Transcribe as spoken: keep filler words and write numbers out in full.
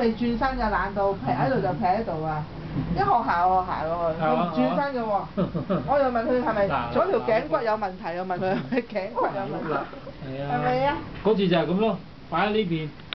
未轉身就懶到劈喺度就劈喺度啊！一學校我行過去，佢唔轉身嘅喎，我又問佢係咪左條頸骨有問題，又問佢係咪頸骨有問題，係咪啊？ 嗰次就係咁咯，擺喺呢邊。